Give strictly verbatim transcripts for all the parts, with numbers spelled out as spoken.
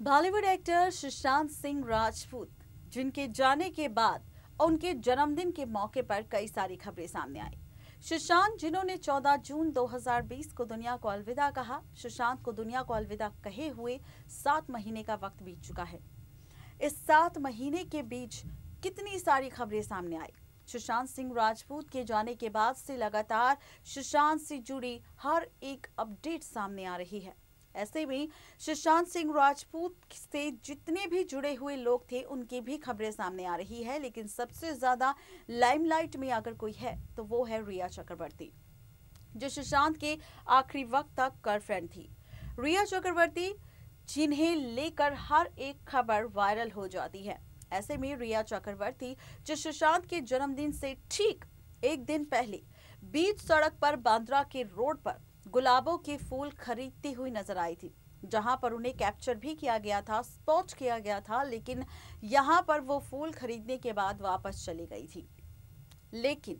Bollywood actor Sushant Singh Rajput, जिनके जाने के बाद उनके जन्मदिन के मौके पर कई सारी खबरें सामने आई। सुशांत, जिन्होंने चौदह जून दो हज़ार बीस को दुनिया को अलविदा कहा। सुशांत को दुनिया को अलविदा कहे हुए सात महीने का वक्त बीत चुका है। इस सात महीने के बीच कितनी सारी खबरें सामने आई। सुशांत सिंह राजपूत के जाने के बाद से लगातार सुशांत से जुड़ी हर एक अपडेट सामने आ रही है। ऐसे में सुशांत सिंह राजपूत से जितने भी जुड़े हुए लोग थे, उनकी भी खबरें सामने आ रही है। लेकिन सबसे ज्यादा लाइमलाइट में अगर कोई है तो वो है रिया चक्रवर्ती, जो सुशांत के आखिरी वक्त तक गर्लफ्रेंड थी। रिया चक्रवर्ती, जिन्हें लेकर हर एक खबर वायरल हो जाती है। ऐसे में रिया चक्रवर्ती, जो सुशांत के जन्मदिन से ठीक एक दिन पहले बीच सड़क पर बांद्रा के रोड पर गुलाबों के फूल खरीदती हुई नजर आई थी, जहां पर उन्हें कैप्चर भी किया गया था, स्पॉट किया गया था। लेकिन यहां पर वो फूल खरीदने के बाद वापस चली गई थी। लेकिन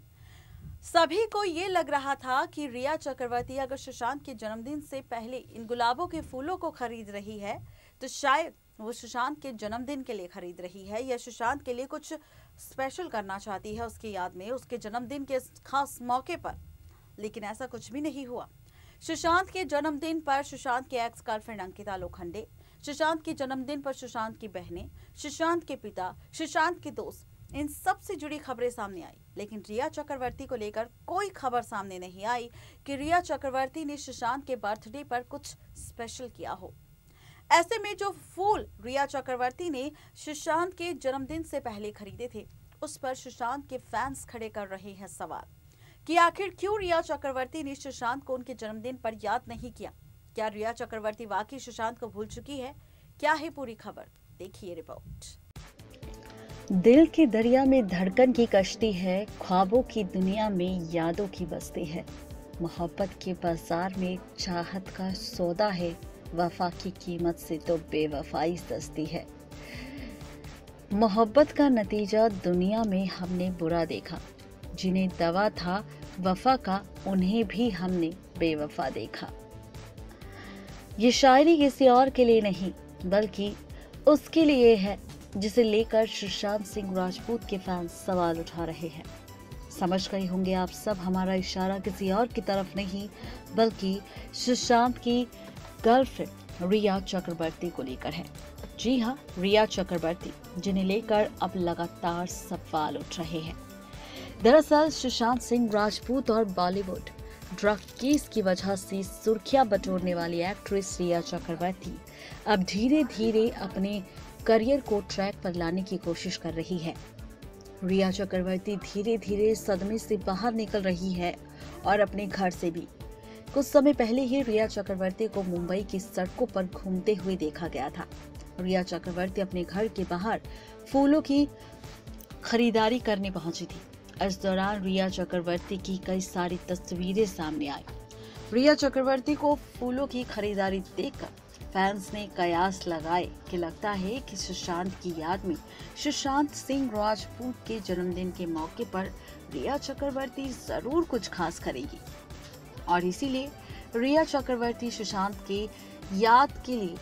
सभी को ये लग रहा था कि रिया चक्रवर्ती अगर सुशांत के जन्मदिन से पहले इन गुलाबों के फूलों को खरीद रही है तो शायद वो सुशांत के जन्मदिन के लिए खरीद रही है, या सुशांत के लिए कुछ स्पेशल करना चाहती है उसकी याद में, उसके जन्मदिन के खास मौके पर। लेकिन ऐसा कुछ भी नहीं हुआ। सुशांत के जन्मदिन पर सुशांत के एक्स गर्लफ्रेंड अंकिता लोखंडे, सुशांत के जन्मदिन पर सुशांत की बहनें, सुशांत के पिता, सुशांत के दोस्त, इन सब से जुड़ी खबरें सामने आई। लेकिन रिया चक्रवर्ती को लेकर कोई खबर सामने नहीं आई कि रिया चक्रवर्ती ने सुशांत के बर्थडे पर कुछ स्पेशल किया हो। ऐसे में जो फूल रिया चक्रवर्ती ने सुशांत के जन्मदिन से पहले खरीदे थे, उस पर सुशांत के फैंस खड़े कर रहे हैं सवाल कि आखिर क्यों रिया चक्रवर्ती ने सुशांत को उनके जन्मदिन पर याद नहीं किया। क्या रिया चक्रवर्ती वाकई सुशांत को भूल चुकी है? क्या है पूरी खबर, देखिए रिपोर्ट। दिल के दरिया में धड़कन की कश्ती है, ख्वाबों की दुनिया में यादों की बस्ती है। मोहब्बत के बाजार में चाहत का सौदा है, वफा की कीमत से तो बेवफाई सस्ती है। मोहब्बत का नतीजा दुनिया में हमने बुरा देखा, जिन्हें दवा था वफा का उन्हें भी हमने बेवफा देखा। ये शायरी किसी और के लिए नहीं, बल्कि उसके लिए है जिसे लेकर सुशांत सिंह राजपूत के फैंस सवाल उठा रहे हैं। समझ गए होंगे आप सब, हमारा इशारा किसी और की तरफ नहीं, बल्कि सुशांत की गर्लफ्रेंड रिया चक्रवर्ती को लेकर है। जी हाँ, रिया चक्रवर्ती, जिन्हें लेकर अब लगातार सवाल उठ रहे हैं। दरअसल सुशांत सिंह राजपूत और बॉलीवुड ड्रग केस की वजह से सुर्खियां बटोरने वाली एक्ट्रेस रिया चक्रवर्ती अब धीरे धीरे अपने करियर को ट्रैक पर लाने की कोशिश कर रही है। रिया चक्रवर्ती धीरे धीरे सदमे से बाहर निकल रही है और अपने घर से भी। कुछ समय पहले ही रिया चक्रवर्ती को मुंबई की सड़कों पर घूमते हुए देखा गया था। रिया चक्रवर्ती अपने घर के बाहर फूलों की खरीदारी करने पहुंची थी। इस दौरान रिया चक्रवर्ती की कई सारी तस्वीरें सामने आई। रिया चक्रवर्ती को फूलों की खरीदारी देखकर फैंस ने कयास लगाए कि लगता है कि सुशांत की याद में सुशांत सिंह राजपूत के जन्मदिन के मौके पर रिया चक्रवर्ती जरूर कुछ खास करेगी, और इसीलिए रिया चक्रवर्ती सुशांत के याद के लिए,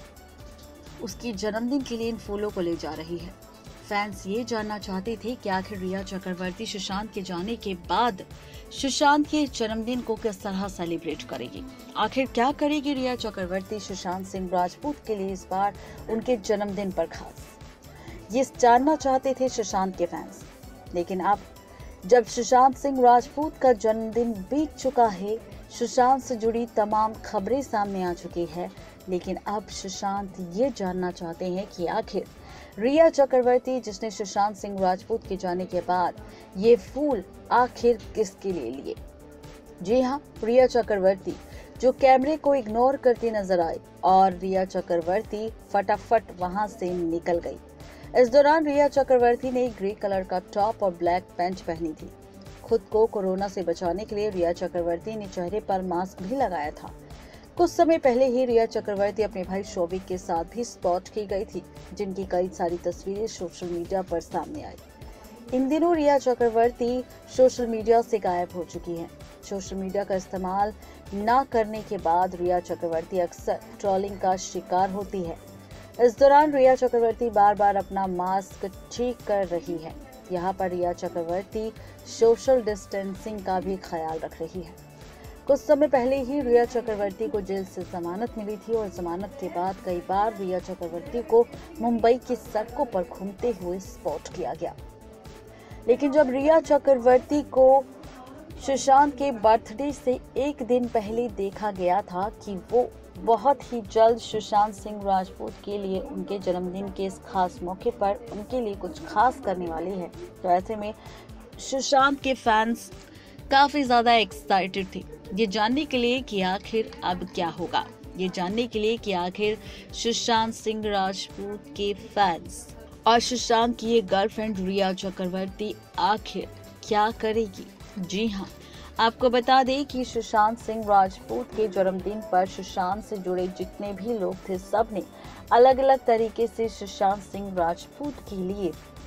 उसके जन्मदिन के लिए इन फूलों को ले जा रही है। फैंस ये जानना चाहते थे कि आखिर रिया चक्रवर्ती सुशांत के जाने के बाद सुशांत के जन्मदिन को किस तरह सेलिब्रेट करेगी। आखिर क्या करेगी रिया चक्रवर्ती सुशांत सिंह राजपूत के लिए इस बार उनके जन्मदिन पर खास, ये जानना चाहते थे सुशांत के फैंस। लेकिन अब जब सुशांत सिंह राजपूत का जन्मदिन बीत चुका है, सुशांत से जुड़ी तमाम खबरें सामने आ चुकी है, लेकिन अब सुशांत ये जानना चाहते हैं कि आखिर रिया चक्रवर्ती, जिसने सुशांत सिंह राजपूत के जाने के बाद ये फूल आखिर किसके लिए लिए। जी हाँ, रिया चक्रवर्ती, जो कैमरे को इग्नोर करती नजर आई, और रिया चक्रवर्ती फटाफट वहां से निकल गई। इस दौरान रिया चक्रवर्ती ने ग्रे कलर का टॉप और ब्लैक पैंट पहनी थी। खुद को कोरोना से बचाने के लिए रिया चक्रवर्ती ने चेहरे पर मास्क भी लगाया था। कुछ समय पहले ही रिया चक्रवर्ती अपने भाई शोभिक के साथ भी स्पॉट की गई थी, जिनकी कई सारी तस्वीरें सोशल मीडिया पर सामने आई। इन दिनों रिया चक्रवर्ती सोशल मीडिया से गायब हो चुकी हैं। सोशल मीडिया का इस्तेमाल न करने के बाद रिया चक्रवर्ती अक्सर ट्रोलिंग का शिकार होती है। इस दौरान रिया चक्रवर्ती बार बार अपना मास्क ठीक कर रही है। यहाँ पर रिया चक्रवर्ती सोशल डिस्टेंसिंग का भी ख्याल रख रही है। कुछ समय पहले ही रिया चक्रवर्ती को जेल से जमानत मिली थी और जमानत के बाद कई बार रिया चक्रवर्ती को मुंबई की सड़कों पर घूमते हुए स्पॉट किया गया। लेकिन जब रिया चक्रवर्ती को सुशांत के बर्थडे से एक दिन पहले देखा गया था कि वो बहुत ही जल्द सुशांत सिंह राजपूत के लिए उनके जन्मदिन के इस खास मौके पर उनके लिए कुछ खास करने वाली है, तो ऐसे में सुशांत के फैंस काफी ज्यादा एक्साइटेड थे ये जानने के लिए कि आखिर अब क्या होगा, ये जानने के लिए कि आखिर सुशांत सिंह राजपूत के फैंस और सुशांत की ये गर्लफ्रेंड रिया चक्रवर्ती आखिर क्या करेगी। जी हाँ, आपको बता दें कि सुशांत सिंह राजपूत के जन्मदिन पर सुशांत से जुड़े जितने भी लोग थे सब ने अलग अलग तरीके से सुशांत सिंह राजपूत के लिए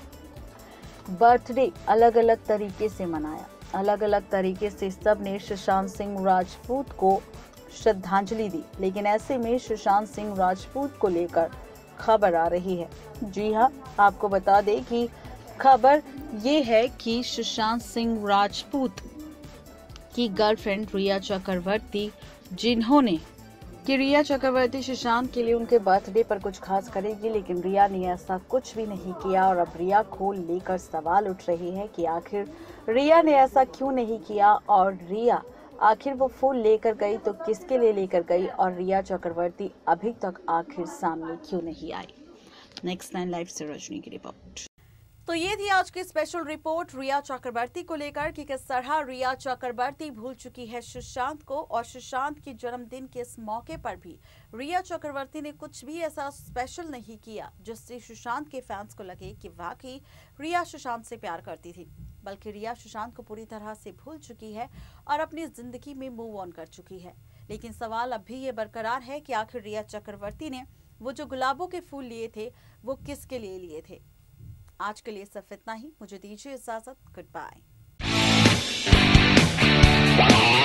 बर्थडे अलग अलग तरीके से मनाया। अलग अलग तरीके से सब ने सुशांत सिंह राजपूत को श्रद्धांजलि दी। लेकिन ऐसे में सुशांत सिंह राजपूत को लेकर खबर आ रही है। जी हाँ, आपको बता दें कि खबर ये है कि सुशांत सिंह राजपूत की गर्लफ्रेंड रिया चक्रवर्ती, जिन्होंने कि रिया चक्रवर्ती सुशांत के लिए उनके बर्थडे पर कुछ खास करेगी, लेकिन रिया ने ऐसा कुछ भी नहीं किया और अब रिया को लेकर सवाल उठ रहे हैं कि आखिर रिया ने ऐसा क्यों नहीं किया और रिया आखिर वो फूल लेकर गई तो किसके लिए लेकर गई और रिया चक्रवर्ती अभी तक आखिर सामने क्यों नहीं आई। नेक्स्ट नाइन लाइव से रजनी की रिपोर्ट। तो ये थी आज की स्पेशल रिपोर्ट रिया चक्रवर्ती को लेकर कि किस तरह रिया चक्रवर्ती भूल चुकी है सुशांत को और सुशांत के जन्मदिन के इस मौके पर भी रिया चक्रवर्ती ने कुछ भी ऐसा स्पेशल नहीं किया जिससे सुशांत के फैंस को लगे कि वाकई रिया सुशांत से प्यार करती थी, बल्कि रिया सुशांत को पूरी तरह से भूल चुकी है और अपनी जिंदगी में मूव ऑन कर चुकी है। लेकिन सवाल अब भी ये बरकरार है कि आखिर रिया चक्रवर्ती ने वो जो गुलाबों के फूल लिए थे वो किसके लिए लिए थे। आज के लिए सिर्फ इतना ही, मुझे दीजिए इजाजत, गुड बाय।